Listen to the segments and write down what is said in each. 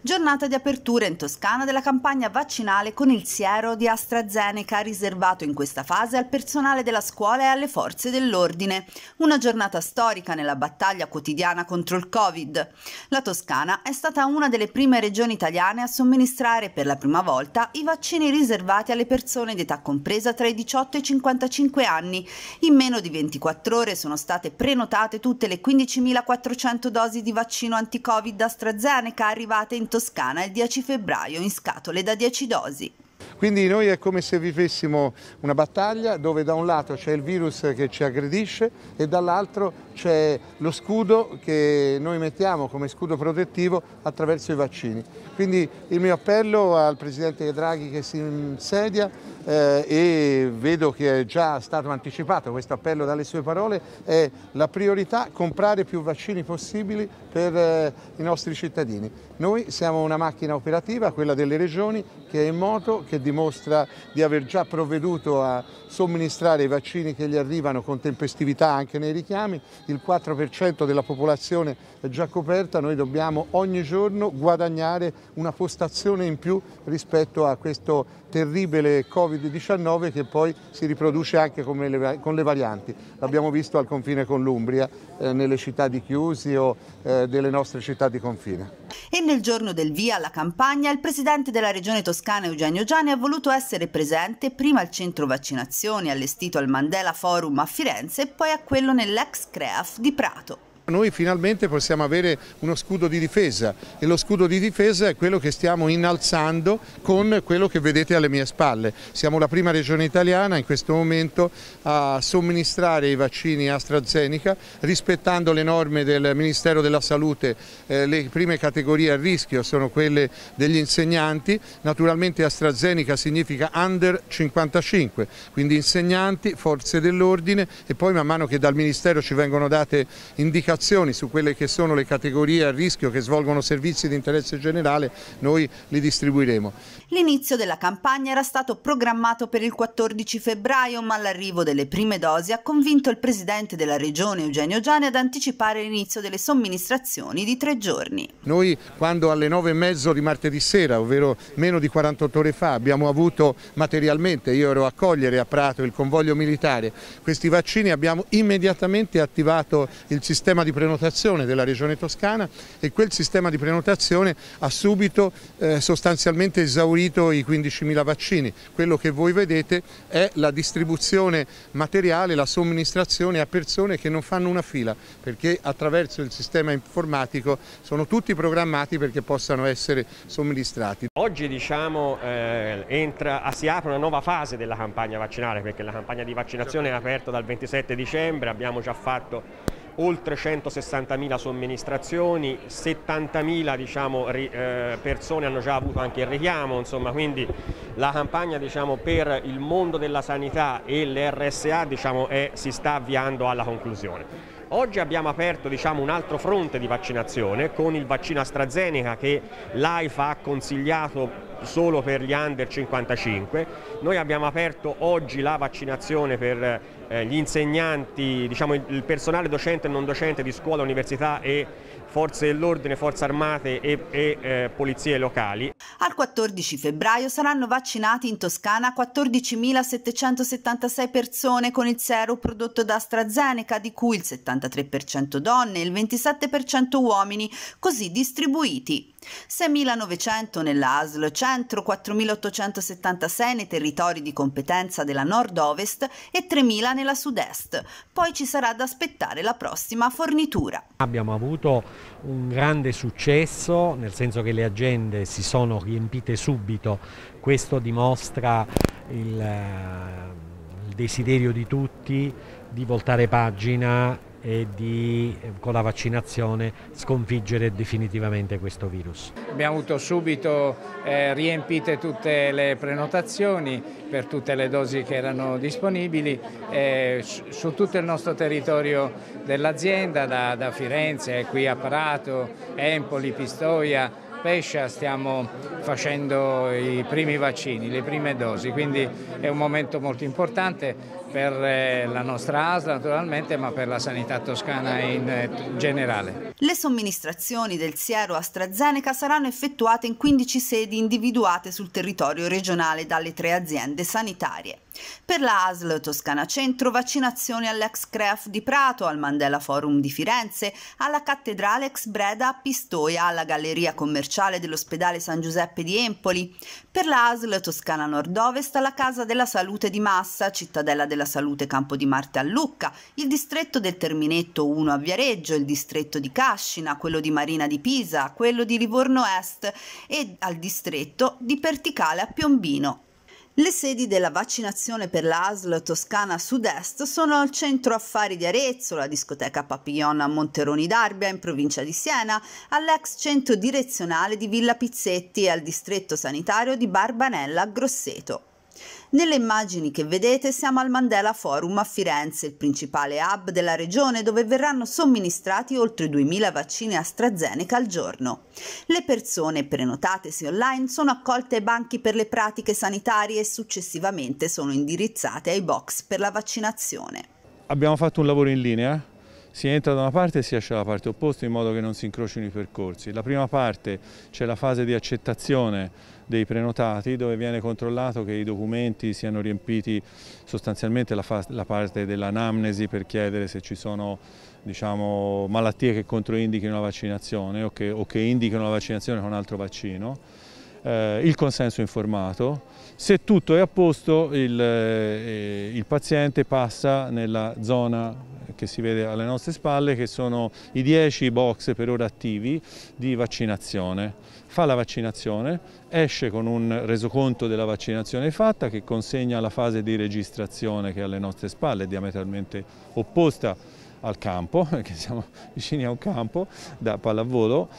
Giornata di apertura in Toscana della campagna vaccinale con il siero di AstraZeneca riservato in questa fase al personale della scuola e alle forze dell'ordine. Una giornata storica nella battaglia quotidiana contro il Covid. La Toscana è stata una delle prime regioni italiane a somministrare per la prima volta i vaccini riservati alle persone di età compresa tra i 18 e i 55 anni. In meno di 24 ore sono state prenotate tutte le 15.400 dosi di vaccino anti-Covid AstraZeneca arrivate in Toscana il 10 febbraio in scatole da 10 dosi. Quindi noi è come se vivessimo una battaglia dove da un lato c'è il virus che ci aggredisce e dall'altro c'è lo scudo che noi mettiamo come scudo protettivo attraverso i vaccini. Quindi il mio appello al Presidente Draghi che si insedia e vedo che è già stato anticipato questo appello dalle sue parole, è la priorità comprare più vaccini possibili per i nostri cittadini. Noi siamo una macchina operativa, quella delle regioni, che è in moto, che dimostra di aver già provveduto a somministrare i vaccini che gli arrivano con tempestività anche nei richiami. Il 4% della popolazione è già coperta, noi dobbiamo ogni giorno guadagnare una postazione in più rispetto a questo terribile Covid-19 che poi si riproduce anche con le varianti. L'abbiamo visto al confine con l'Umbria, nelle città di Chiusi o delle nostre città di confine. E nel giorno del via alla campagna il presidente della regione toscana Eugenio Giani ha voluto essere presente prima al centro vaccinazioni allestito al Mandela Forum a Firenze e poi a quello nell'ex CREAF di Prato. Noi finalmente possiamo avere uno scudo di difesa e lo scudo di difesa è quello che stiamo innalzando con quello che vedete alle mie spalle. Siamo la prima regione italiana in questo momento a somministrare i vaccini AstraZeneca rispettando le norme del Ministero della Salute. Le prime categorie a rischio sono quelle degli insegnanti, naturalmente AstraZeneca significa under 55, quindi insegnanti, forze dell'ordine e poi man mano che dal Ministero ci vengono date indicazioni su quelle che sono le categorie a rischio che svolgono servizi di interesse generale, noi li distribuiremo. L'inizio della campagna era stato programmato per il 14 febbraio, ma l'arrivo delle prime dosi ha convinto il presidente della regione Eugenio Giani ad anticipare l'inizio delle somministrazioni di 3 giorni. Noi quando alle 9:30 di martedì sera, ovvero meno di 48 ore fa, abbiamo avuto materialmente, io ero a cogliere a Prato il convoglio militare, questi vaccini abbiamo immediatamente attivato il sistema di prenotazione della regione toscana e quel sistema di prenotazione ha subito sostanzialmente esaurito i 15.000 vaccini. Quello che voi vedete è la distribuzione materiale, la somministrazione a persone che non fanno una fila, perché attraverso il sistema informatico sono tutti programmati perché possano essere somministrati. Oggi si apre una nuova fase della campagna vaccinale, perché la campagna di vaccinazione è aperta dal 27 dicembre, abbiamo già fatto oltre 160.000 somministrazioni, 70.000 persone hanno già avuto anche il richiamo, insomma, quindi la campagna per il mondo della sanità e le RSA si sta avviando alla conclusione. Oggi abbiamo aperto un altro fronte di vaccinazione con il vaccino AstraZeneca che l'AIFA ha consigliato solo per gli under 55. Noi abbiamo aperto oggi la vaccinazione per gli insegnanti, il personale docente e non docente di scuola, università e forze dell'ordine, forze armate e polizie locali. Al 14 febbraio saranno vaccinati in Toscana 14.776 persone con il siero prodotto da AstraZeneca, di cui il 73% donne e il 27% uomini, così distribuiti. 6.900 nella ASL Centro, 4.876 nei territori di competenza della Nord-Ovest e 3.000 nella Sud-Est. Poi ci sarà da aspettare la prossima fornitura. Abbiamo avuto un grande successo, nel senso che le agende si sono riempite subito. Questo dimostra il desiderio di tutti di voltare pagina e di, con la vaccinazione, sconfiggere definitivamente questo virus. Abbiamo avuto subito riempite tutte le prenotazioni per tutte le dosi che erano disponibili su tutto il nostro territorio dell'azienda, da Firenze, qui a Prato, Empoli, Pistoia, Pescia, stiamo facendo i primi vaccini, le prime dosi, quindi è un momento molto importante. per la nostra ASL naturalmente, ma per la sanità toscana in generale. Le somministrazioni del siero AstraZeneca saranno effettuate in 15 sedi individuate sul territorio regionale dalle 3 aziende sanitarie. Per la ASL Toscana Centro, vaccinazioni all'ex CREAF di Prato, al Mandela Forum di Firenze, alla Cattedrale ex Breda a Pistoia, alla Galleria Commerciale dell'Ospedale San Giuseppe di Empoli. Per la ASL Toscana Nord-Ovest, alla Casa della Salute di Massa, Cittadella della Salute Campo di Marte a Lucca, il distretto del Terminetto 1 a Viareggio, il distretto di Cascina, quello di Marina di Pisa, quello di Livorno Est e al distretto di Perticale a Piombino. Le sedi della vaccinazione per la ASL Toscana Sud-Est sono al Centro Affari di Arezzo, la discoteca Papillon a Monteroni d'Arbia in provincia di Siena, all'ex centro direzionale di Villa Pizzetti e al distretto sanitario di Barbanella a Grosseto. Nelle immagini che vedete siamo al Mandela Forum a Firenze, il principale hub della regione dove verranno somministrati oltre 2000 vaccini AstraZeneca al giorno. Le persone prenotatesi online sono accolte ai banchi per le pratiche sanitarie e successivamente sono indirizzate ai box per la vaccinazione. Abbiamo fatto un lavoro in linea. Si entra da una parte e si esce dalla parte opposta in modo che non si incrocino i percorsi. La prima parte c'è la fase di accettazione dei prenotati dove viene controllato che i documenti siano riempiti, sostanzialmente la parte dell'anamnesi per chiedere se ci sono malattie che controindichino la vaccinazione o che indichino la vaccinazione con un altro vaccino. Il consenso informato. Se tutto è a posto il paziente passa nella zona che si vede alle nostre spalle, che sono i 10 box per ora attivi di vaccinazione. Fa la vaccinazione, esce con un resoconto della vaccinazione fatta che consegna la fase di registrazione che è alle nostre spalle, è diametralmente opposta al campo, perché siamo vicini a un campo da pallavolo,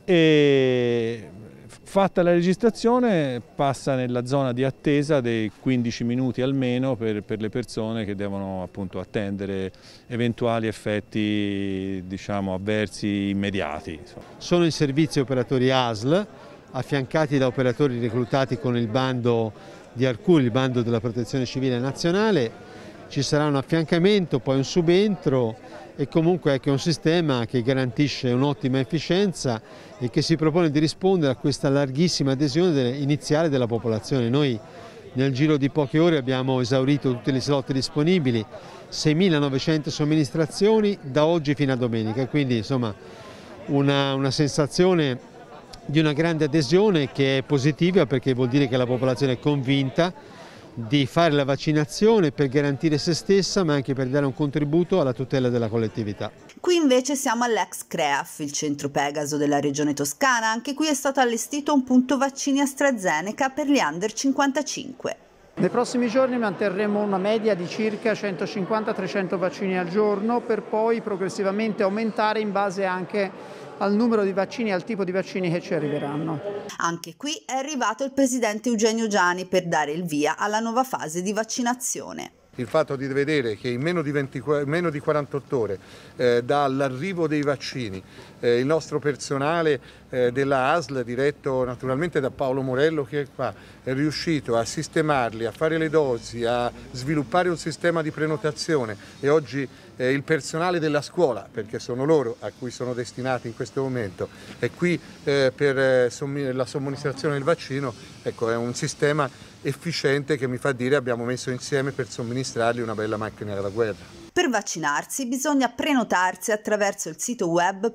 e fatta la registrazione passa nella zona di attesa dei 15 minuti almeno per le persone che devono appunto attendere eventuali effetti avversi immediati. Sono in servizio operatori ASL affiancati da operatori reclutati con il bando di Arcuri, il bando della Protezione Civile Nazionale. Ci sarà un affiancamento, poi un subentro e comunque anche un sistema che garantisce un'ottima efficienza e che si propone di rispondere a questa larghissima adesione iniziale della popolazione. Noi nel giro di poche ore abbiamo esaurito tutti i slot disponibili, 6.900 somministrazioni da oggi fino a domenica, quindi insomma una sensazione di una grande adesione che è positiva perché vuol dire che la popolazione è convinta di fare la vaccinazione per garantire se stessa ma anche per dare un contributo alla tutela della collettività. Qui invece siamo all'ex CREAF, il centro Pegaso della regione Toscana. Anche qui è stato allestito un punto vaccini AstraZeneca per gli under 55. Nei prossimi giorni manterremo una media di circa 150-300 vaccini al giorno per poi progressivamente aumentare in base anche al numero di vaccini e al tipo di vaccini che ci arriveranno. Anche qui è arrivato il presidente Eugenio Giani per dare il via alla nuova fase di vaccinazione. Il fatto di vedere che in meno di 48 ore dall'arrivo dei vaccini il nostro personale della ASL, diretto naturalmente da Paolo Morello che è qua, è riuscito a sistemarli, a fare le dosi, a sviluppare un sistema di prenotazione e oggi il personale della scuola, perché sono loro a cui sono destinati in questo momento, è qui per la somministrazione del vaccino, ecco, è un sistema efficiente che mi fa dire abbiamo messo insieme per somministrargli una bella macchina della guerra. Per vaccinarsi bisogna prenotarsi attraverso il sito web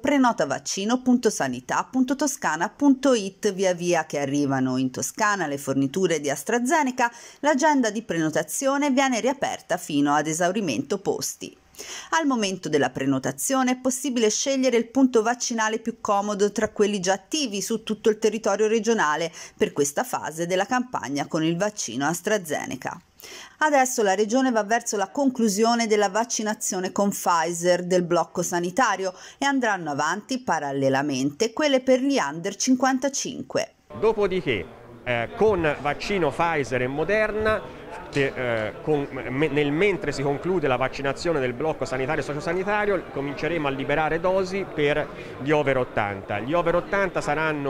prenotavaccino.sanità.toscana.it. Via via che arrivano in Toscana le forniture di AstraZeneca, l'agenda di prenotazione viene riaperta fino ad esaurimento posti. Al momento della prenotazione è possibile scegliere il punto vaccinale più comodo tra quelli già attivi su tutto il territorio regionale per questa fase della campagna con il vaccino AstraZeneca. Adesso la regione va verso la conclusione della vaccinazione con Pfizer del blocco sanitario e andranno avanti parallelamente quelle per gli under 55. Dopodiché con vaccino Pfizer e Moderna nel mentre si conclude la vaccinazione del blocco sanitario e sociosanitario cominceremo a liberare dosi per gli over 80. Gli over 80 saranno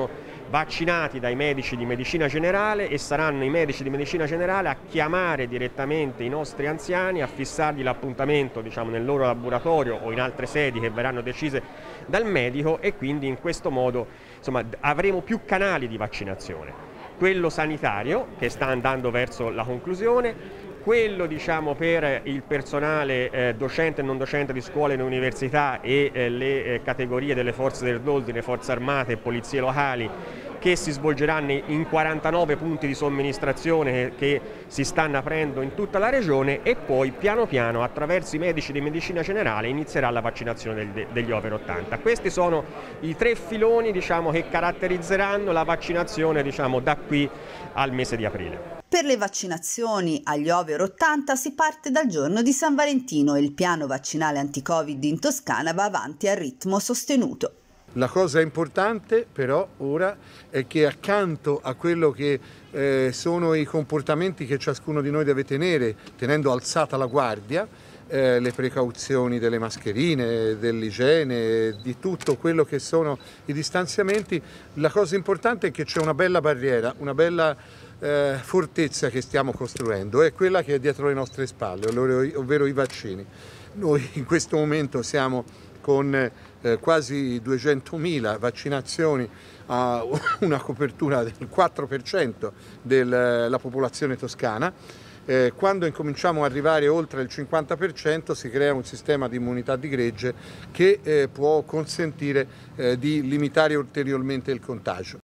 vaccinati dai medici di medicina generale e saranno i medici di medicina generale a chiamare direttamente i nostri anziani, a fissargli l'appuntamento, diciamo, nel loro laboratorio o in altre sedi che verranno decise dal medico, e quindi in questo modo, insomma, avremo più canali di vaccinazione. Quello sanitario, che sta andando verso la conclusione, quello, diciamo, per il personale docente e non docente di scuole e università e le categorie delle forze dell'ordine, forze armate e polizie locali, che si svolgeranno in 49 punti di somministrazione che si stanno aprendo in tutta la regione, e poi piano piano attraverso i medici di medicina generale inizierà la vaccinazione degli over 80. Questi sono i 3 filoni, diciamo, che caratterizzeranno la vaccinazione, diciamo, da qui al mese di aprile. Per le vaccinazioni agli over 80 si parte dal giorno di San Valentino e il piano vaccinale anti-Covid in Toscana va avanti a ritmo sostenuto. La cosa importante però ora è che accanto a quello che sono i comportamenti che ciascuno di noi deve tenere, tenendo alzata la guardia, le precauzioni delle mascherine, dell'igiene, di tutto quello che sono i distanziamenti, la cosa importante è che c'è una bella barriera, una bella fortezza che stiamo costruendo, è quella che è dietro le nostre spalle, ovvero i vaccini. Noi in questo momento siamo con quasi 200.000 vaccinazioni, a una copertura del 4% della popolazione toscana. Quando incominciamo ad arrivare oltre il 50% si crea un sistema di immunità di gregge che può consentire di limitare ulteriormente il contagio.